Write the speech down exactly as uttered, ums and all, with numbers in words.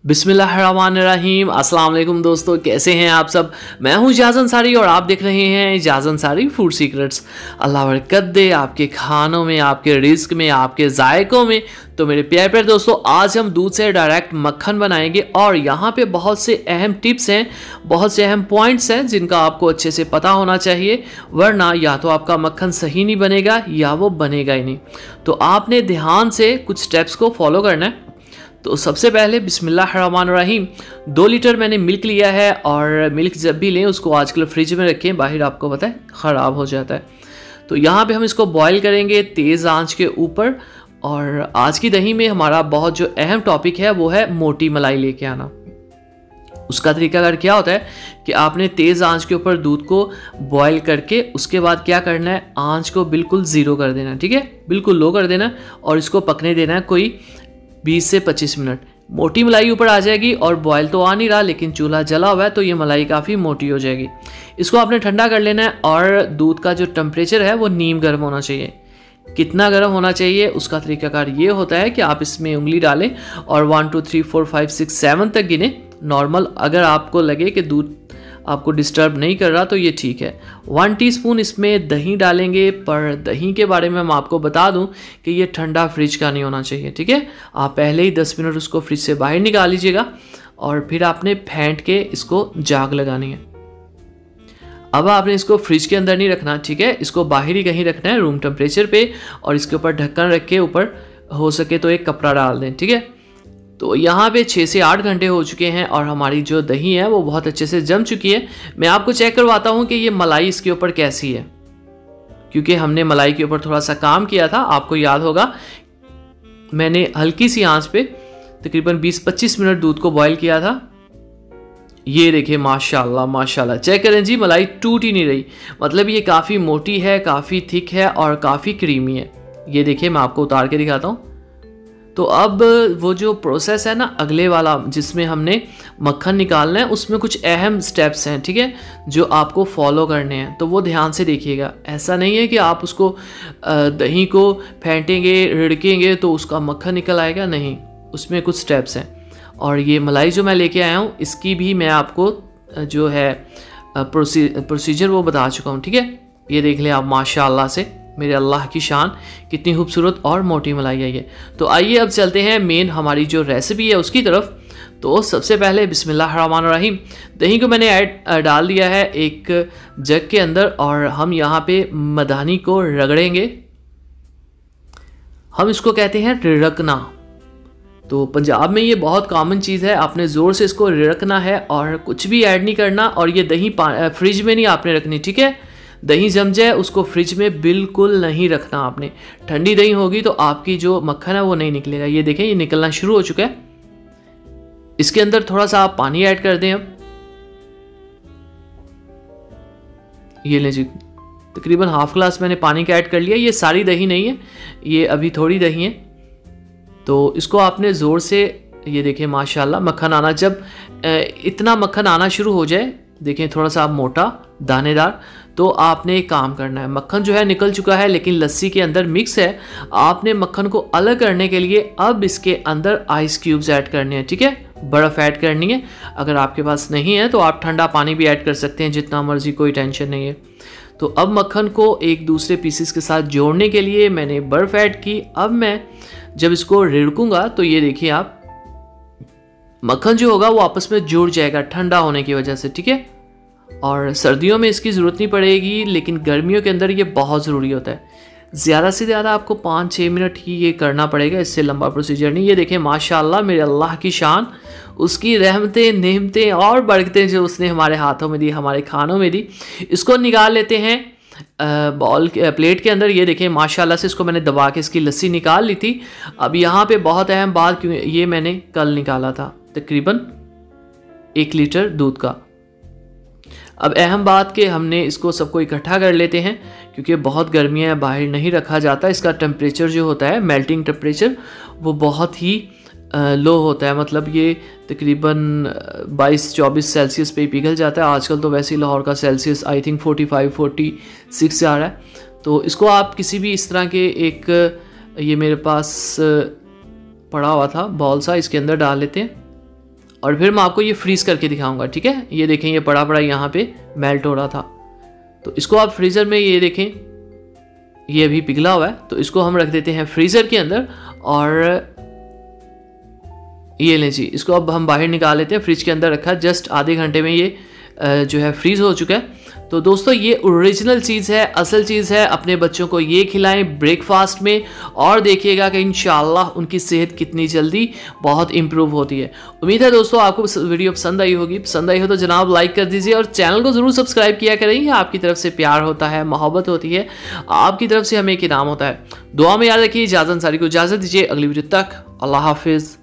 बिस्मिल्लाहिर्रहमानिर्रहीम। अस्सलाम वालेकुम दोस्तों, कैसे हैं आप सब। मैं हूं इजाज़ अंसारी और आप देख रहे हैं इजाज़ अंसारी फूड सीक्रेट्स। अल्लाह बरकत दे आपके खानों में, आपके रिस्क में, आपके जायकों में। तो मेरे प्यारे प्यारे दोस्तों, आज हम दूध से डायरेक्ट मक्खन बनाएंगे और यहाँ पे बहुत से अहम टिप्स हैं, बहुत से अहम पॉइंट्स हैं जिनका आपको अच्छे से पता होना चाहिए, वरना या तो आपका मक्खन सही नहीं बनेगा या वो बनेगा ही नहीं। तो आपने ध्यान से कुछ स्टेप्स को फॉलो करना है। तो सबसे पहले बिस्मिल्लाहिर्रहमानिर्रहीम, दो लीटर मैंने मिल्क लिया है और मिल्क जब भी लें उसको आजकल फ्रिज में रखें, बाहर आपको पता है ख़राब हो जाता है। तो यहाँ पे हम इसको बॉईल करेंगे तेज़ आंच के ऊपर। और आज की दही में हमारा बहुत जो अहम टॉपिक है वो है मोटी मलाई लेके आना। उसका तरीकाकार क्या होता है कि आपने तेज़ आंच के ऊपर दूध को बॉईल करके उसके बाद क्या करना है, आंच को बिल्कुल ज़ीरो कर देना, ठीक है, बिल्कुल लो कर देना और इसको पकने देना है कोई बीस से पच्चीस मिनट। मोटी मलाई ऊपर आ जाएगी और बॉयल तो आ नहीं रहा लेकिन चूल्हा जला हुआ है तो ये मलाई काफ़ी मोटी हो जाएगी। इसको आपने ठंडा कर लेना है और दूध का जो टेम्परेचर है वो नीम गर्म होना चाहिए। कितना गर्म होना चाहिए उसका तरीकाकार ये होता है कि आप इसमें उंगली डालें और one two three four five six seven तक गिने नॉर्मल। अगर आपको लगे कि दूध आपको डिस्टर्ब नहीं कर रहा तो ये ठीक है। वन टीस्पून इसमें दही डालेंगे, पर दही के बारे में मैं आपको बता दूं कि ये ठंडा फ्रिज का नहीं होना चाहिए, ठीक है। आप पहले ही दस मिनट उसको फ्रिज से बाहर निकाल लीजिएगा और फिर आपने फेंट के इसको जाग लगानी है। अब आपने इसको फ्रिज के अंदर नहीं रखना, ठीक है, इसको बाहर ही कहीं रखना है रूम टेम्परेचर पे और इसके ऊपर ढक्कन रख के ऊपर हो सके तो एक कपड़ा डाल दें, ठीक है। तो यहाँ पे छः से आठ घंटे हो चुके हैं और हमारी जो दही है वो बहुत अच्छे से जम चुकी है। मैं आपको चेक करवाता हूँ कि ये मलाई इसके ऊपर कैसी है, क्योंकि हमने मलाई के ऊपर थोड़ा सा काम किया था। आपको याद होगा मैंने हल्की सी आंच पे तकरीबन बीस पच्चीस मिनट दूध को बॉईल किया था। ये देखिए माशाल्लाह माशाल्लाह, चेक करें जी, मलाई टूट ही नहीं रही, मतलब ये काफ़ी मोटी है, काफ़ी थिक है और काफ़ी क्रीमी है। ये देखिए मैं आपको उतार के दिखाता हूँ। तो अब वो जो प्रोसेस है ना अगले वाला जिसमें हमने मक्खन निकालना है, उसमें कुछ अहम स्टेप्स हैं, ठीक है, जो आपको फॉलो करने हैं। तो वो ध्यान से देखिएगा। ऐसा नहीं है कि आप उसको दही को फेंटेंगे रिड़केंगे तो उसका मक्खन निकल आएगा, नहीं, उसमें कुछ स्टेप्स हैं। और ये मलाई जो मैं लेके आया हूँ इसकी भी मैं आपको जो है प्रोसी प्रोसीजर वो बता चुका हूँ, ठीक है। ये देख लें आप, माशाल्लाह से मेरे अल्लाह की शान, कितनी खूबसूरत और मोटी मलाई आई है। तो आइए अब चलते हैं मेन हमारी जो रेसिपी है उसकी तरफ। तो सबसे पहले बिस्मिल्लाहिर्रहमानिर्रहीम, दही को मैंने ऐड डाल दिया है एक जग के अंदर और हम यहाँ पे मदानी को रगड़ेंगे। हम इसको कहते हैं रिड़कना। तो पंजाब में ये बहुत कॉमन चीज़ है, आपने ज़ोर से इसको रिड़कना है और कुछ भी ऐड नहीं करना। और ये दही फ्रिज में नहीं आपने रखनी, ठीक है। दही जम जाए उसको फ्रिज में बिल्कुल नहीं रखना आपने। ठंडी दही होगी तो आपकी जो मक्खन है वो नहीं निकलेगा। ये देखें ये निकलना शुरू हो चुका है। इसके अंदर थोड़ा सा आप पानी ऐड कर दें। अब ये ले जी, तकरीबन हाफ ग्लास मैंने पानी का ऐड कर लिया। ये सारी दही नहीं है, ये अभी थोड़ी दही है। तो इसको आपने ज़ोर से, ये देखें माशाल्लाह मक्खन आना, जब इतना मक्खन आना शुरू हो जाए, देखें थोड़ा सा मोटा दानेदार, तो आपने एक काम करना है। मक्खन जो है निकल चुका है लेकिन लस्सी के अंदर मिक्स है। आपने मक्खन को अलग करने के लिए अब इसके अंदर आइस क्यूब्स ऐड करने हैं, ठीक है, बर्फ़ ऐड करनी है। अगर आपके पास नहीं है तो आप ठंडा पानी भी ऐड कर सकते हैं, जितना मर्जी, कोई टेंशन नहीं है। तो अब मक्खन को एक दूसरे पीसेस के साथ जोड़ने के लिए मैंने बर्फ़ ऐड की। अब मैं जब इसको रिड़कूंगा तो ये देखिए आप, मक्खन जो होगा वो आपस में जुड़ जाएगा ठंडा होने की वजह से, ठीक है। और सर्दियों में इसकी ज़रूरत नहीं पड़ेगी लेकिन गर्मियों के अंदर ये बहुत ज़रूरी होता है। ज़्यादा से ज़्यादा आपको पाँच छः मिनट ही ये करना पड़ेगा, इससे लंबा प्रोसीजर नहीं। ये देखें माशाल्लाह मेरे अल्लाह की शान, उसकी रहमतें नेमतें और बरकतें जो उसने हमारे हाथों में दी, हमारे खानों में दी। इसको निकाल लेते हैं बॉल प्लेट के अंदर। ये देखें माशाल्लाह से इसको मैंने दबा के इसकी लस्सी निकाल ली थी। अब यहाँ पे बहुत अहम बात, क्योंकि ये मैंने कल निकाला था तकरीबन एक लीटर दूध का। अब अहम बात कि हमने इसको सबको इकट्ठा कर लेते हैं, क्योंकि बहुत गर्मियाँ हैं, बाहर नहीं रखा जाता। इसका टेम्परेचर जो होता है, मेल्टिंग टेम्परेचर, वो बहुत ही लो होता है, मतलब ये तकरीबन बाईस चौबीस सेल्सियस पे पिघल जाता है। आजकल तो वैसे ही लाहौर का Celsius I think forty five forty six से आ रहा है। तो इसको आप किसी भी इस तरह के एक, ये मेरे पास पड़ा हुआ था बॉल सा, इसके अंदर डाल लेते हैं। और फिर मैं आपको ये फ्रीज़ करके दिखाऊंगा, ठीक है। ये देखें ये पड़ा पड़ा यहाँ पे मेल्ट हो रहा था, तो इसको आप फ्रीज़र में, ये देखें ये अभी पिघला हुआ है, तो इसको हम रख देते हैं फ्रीज़र के अंदर। और ये लें जी, इसको अब हम बाहर निकाल लेते हैं, फ्रिज के अंदर रखा, जस्ट आधे घंटे में ये जो है फ्रीज़ हो चुका है। तो दोस्तों ये ओरिजिनल चीज़ है, असल चीज़ है। अपने बच्चों को ये खिलाएं ब्रेकफास्ट में और देखिएगा कि इंशाल्लाह उनकी सेहत कितनी जल्दी बहुत इंप्रूव होती है। उम्मीद है दोस्तों आपको वीडियो पसंद आई होगी। पसंद आई हो तो जनाब लाइक कर दीजिए और चैनल को ज़रूर सब्सक्राइब किया करें। ये आपकी तरफ से प्यार होता है, मोहब्बत होती है, आपकी तरफ से हमें एक इनाम होता है। दुआ में याद रखिए। इजाज़त अंसारी को इजाज़त दीजिए, अगली वीडियो तक अल्लाह हाफिज़।